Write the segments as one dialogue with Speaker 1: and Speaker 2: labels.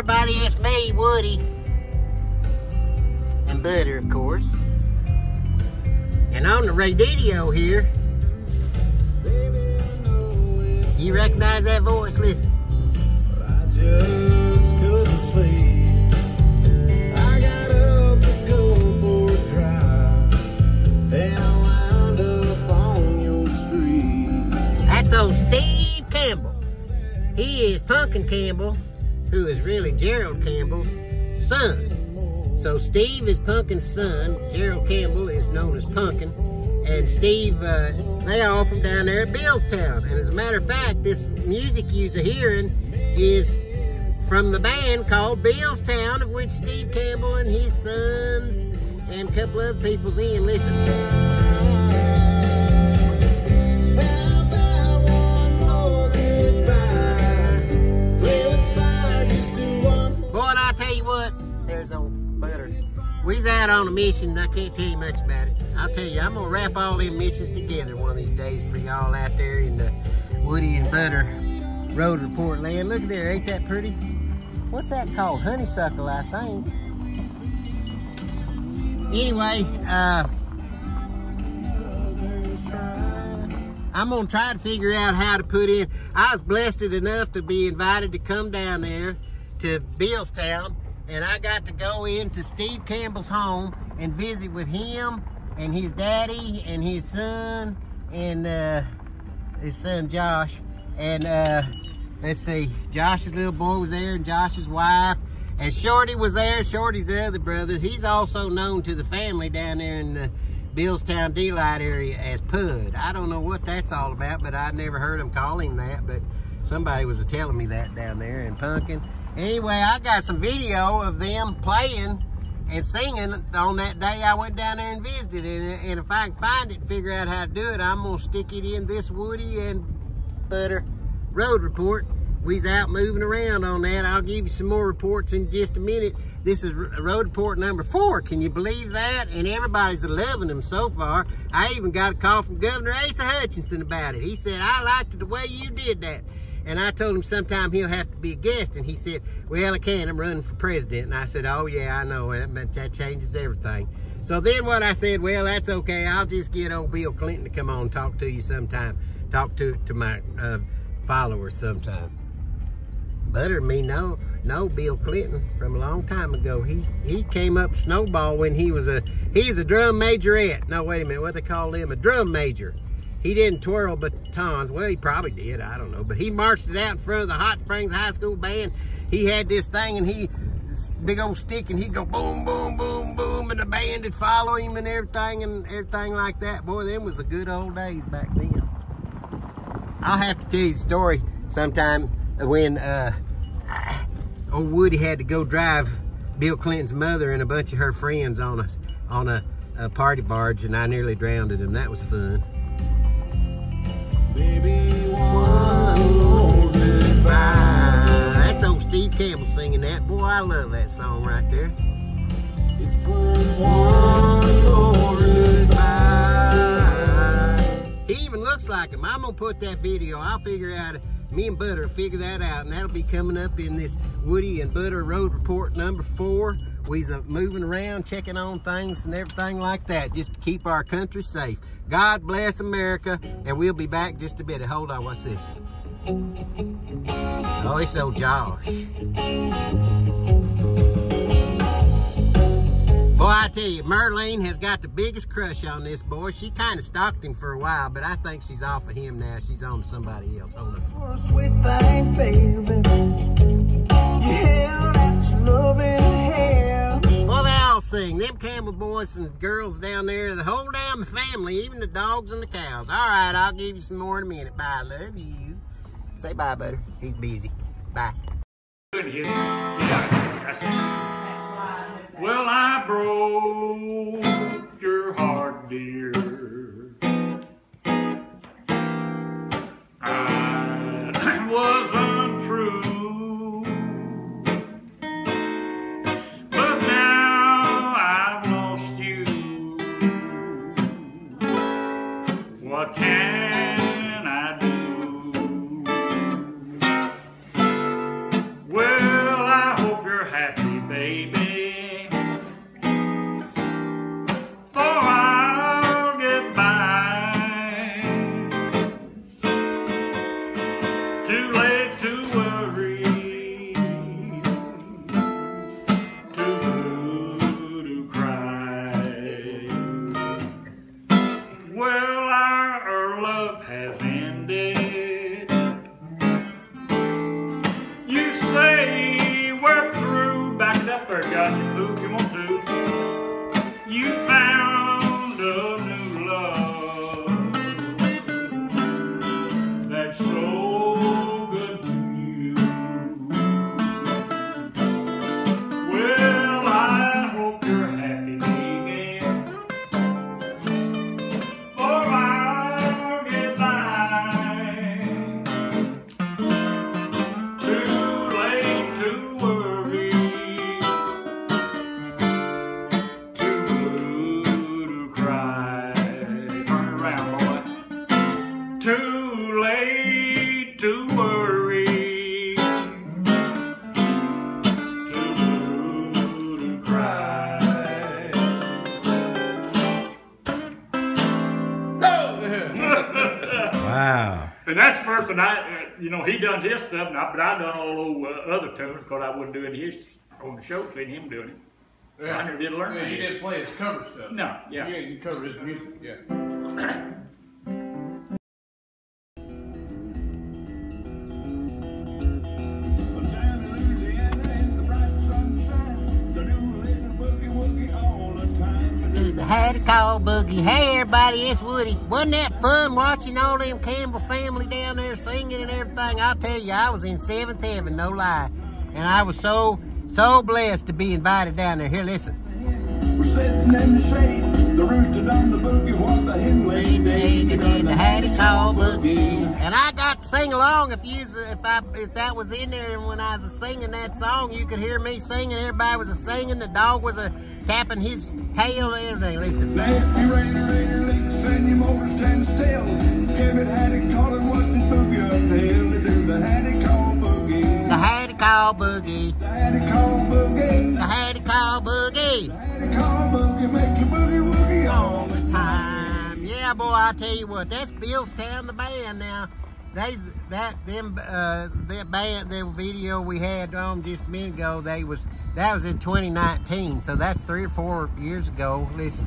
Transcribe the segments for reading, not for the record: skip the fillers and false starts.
Speaker 1: everybody, it's me, Woody. And Butter, of course. And on the radio here, you recognize that voice? Listen.
Speaker 2: I just couldn't sleep. I got up to go for a drive, and I wound up on your street.
Speaker 1: That's old Steve Campbell. He is Pumpkin Campbell, who is really Gerald Campbell's son. So Steve is Pumpkin's son. Gerald Campbell is known as Pumpkin. And Steve, they all from down there at Billstown. And as a matter of fact, this music you're hearing is from the band called Billstown, of which Steve Campbell and his sons and a couple other people's in. Listen. Boy, and I'll tell you what, there's old Butter. We's out on a mission. I can't tell you much about it. I'll tell you, I'm gonna wrap all them missions together one of these days for y'all out there in the Woody and Butter Road Report land. Look at there, ain't that pretty? What's that called? Honeysuckle, I think. Anyway, I'm gonna try to figure out how to put in. I was blessed enough to be invited to come down there to Billstown, and I got to go into Steve Campbell's home and visit with him and his daddy and his son Josh. And let's see, Josh's little boy was there and Josh's wife, and Shorty was there. Shorty's the other brother. He's also known to the family down there in the Billstown Delight area as Pud. I don't know what that's all about, but I never heard them call him that, but somebody was telling me that down there in Pumpkin. Anyway, I got some video of them playing and singing on that day I went down there and visited. And if I can find it and figure out how to do it, I'm gonna stick it in this Woody and Butter Road Report. We's out moving around on that. I'll give you some more reports in just a minute. This is Road Report number 4. Can you believe that? And everybody's loving them so far. I even got a call from Governor Asa Hutchinson about it. He said, I liked it the way you did that. And I told him sometime he'll have to be a guest. And he said, well, I can. I'm running for president. And I said, oh, yeah, I know. That changes everything. So then what I said, well, that's okay. I'll just get old Bill Clinton to come on and talk to you sometime. Talk to my followers sometime. Butter me know Bill Clinton from a long time ago. He came up snowball when he's a drum majorette. No, wait a minute. What they call him? A drum major. He didn't twirl batons. Well, he probably did. I don't know. But he marched it out in front of the Hot Springs High School band. He had this thing, and this big old stick, and he'd go boom, boom, boom, boom, and the band would follow him and everything like that. Boy, them was the good old days back then. I'll have to tell you the story sometime when old Woody had to go drive Bill Clinton's mother and a bunch of her friends on a party barge, and I nearly drowned them. That was fun. Baby, one more goodbye. That's old Steve Campbell singing that. Boy, I love that song right there. It's worth one more goodbye. He even looks like him. I'm gonna put that video. I'll figure out. Me and Butter will figure that out, and that'll be coming up in this Woody and Butter Road Report number 4. We's moving around, checking on things and everything like that, just to keep our country safe. God bless America, and we'll be back just a bit. Hold on, what's this? Oh, it's old Josh. Boy, I tell you, Merlene has got the biggest crush on this boy. She kind of stalked him for a while, but I think she's off of him now. She's on to somebody else. Hold on.
Speaker 2: For a sweet thing, baby. You held out your loving hand.
Speaker 1: Well, they all sing. Them Campbell boys and girls down there, the whole damn family, even the dogs and the cows. All right, I'll give you some more in a minute. Bye, love you. Say bye, Butter. He's busy. Bye.
Speaker 3: Well, I broke your heart, dear. I was untrue, but now I've lost you. What can I do? Well, I hope Too late to worry. Too blue to cry. Well, our love has ended. You say we're through. Back it up there, Josh. Blue, you want to. You found a new love that's so good to you. Well, I hope you're happy again, for I'll get by. Too late to worry. Too blue to cry. Turn around, boy. Too late to worry. Too blue to cry.
Speaker 1: Wow.
Speaker 3: And that's the first, and you know, he done his stuff, but I done all those other tunes because I wasn't doing his on the show, seeing him doing it. So I never did learn
Speaker 4: Yeah, you
Speaker 3: his.
Speaker 4: didn't play his cover stuff.
Speaker 3: No, yeah.
Speaker 4: Yeah, you cover his music, yeah.
Speaker 2: Down in Louisiana in the bright sunshine, the new little boogie woogie all the time.
Speaker 1: Do the Hattie Call Boogie. Hey everybody, it's Woody. Wasn't that fun watching all them Campbell family down there singing and everything? I'll tell you, I was in seventh heaven, no lie. And I was so blessed to be invited down there. Here, listen.
Speaker 2: We're sitting in the shade, the rooster done the boogie while the hen lady
Speaker 1: The Hattie Call Boogie. And I got to sing along. If that was in there, and when I was singing that song, you could hear me singing. Everybody was singing. The dog was tapping his tail and everything. Listen.
Speaker 2: Now if you rain leaks and your motor stands still, Kevin Hattie calling what's his boogie up the hill to do the Hattie Call Boogie.
Speaker 1: The Hattie Call Boogie.
Speaker 2: The Hattie Call Boogie.
Speaker 1: The Hattie Call Boogie.
Speaker 2: The Hattie Call Boogie make you boogie woogie
Speaker 1: All the time. Yeah, boy, I tell you what, that's Billstown, the band now. That band, the video we had on just a minute ago, that was in 2019, so that's 3 or 4 years ago. Listen,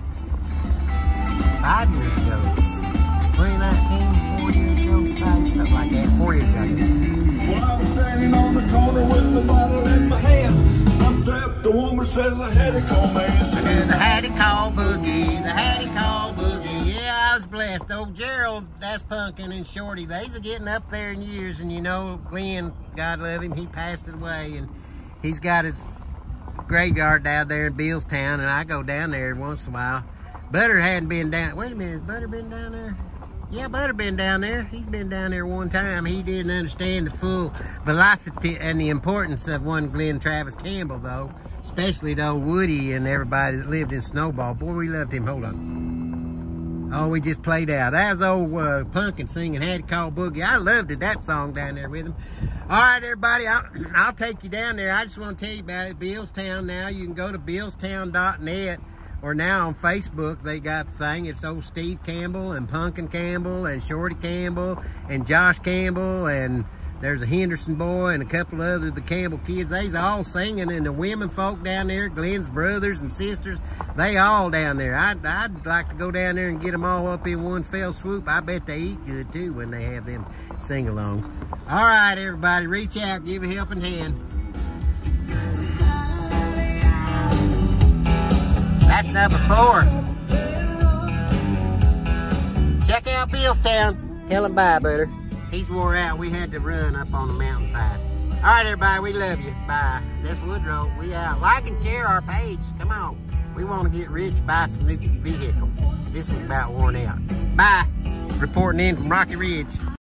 Speaker 1: 5 years ago, 2019, 4 years ago, 5, something like that, 4 years ago.
Speaker 2: Well, I was standing on the corner with the bottle in my hand. Looked up, the woman says, the Hattie Call man.
Speaker 1: The Hattie Call Boogie, the Hattie Call Boogie. Yeah, I was blessed. Old Gerald, that's Punkin, and Shorty, they's getting up there in years, and you know, Glen, God love him, he passed away, and he's got his graveyard down there in Billstown, and I go down there once in a while. Butter hadn't been down. Wait a minute, has Butter been down there? Yeah, Butter been down there. He's been down there one time. He didn't understand the full velocity and the importance of one Glen Travis Campbell, though. Especially though Woody and everybody that lived in Snowball. Boy, we loved him. Hold on. Oh, we just played out. That was old Punkin singing Hattie Call Boogie. I loved it, that song down there with him. All right, everybody, I'll take you down there. I just want to tell you about it. Billstown now. You can go to billstown.net. Or now on Facebook, they got the thing. It's old Steve Campbell and Punkin Campbell and Shorty Campbell and Josh Campbell, and there's a Henderson boy and a couple of the Campbell kids. They's all singing, and the women folk down there, Glen's brothers and sisters, they all down there. I'd like to go down there and get them all up in one fell swoop. I bet they eat good too when they have them sing-alongs. All right, everybody, reach out, give a helping hand. That's number 4. Check out Billstown. Tell him bye, Butter. He's wore out. We had to run up on the mountainside. All right, everybody. We love you. Bye. This Woodrow. We out. Like and share our page. Come on. We want to get rich, buy some new vehicle. This was about worn out. Bye. Reporting in from Rocky Ridge.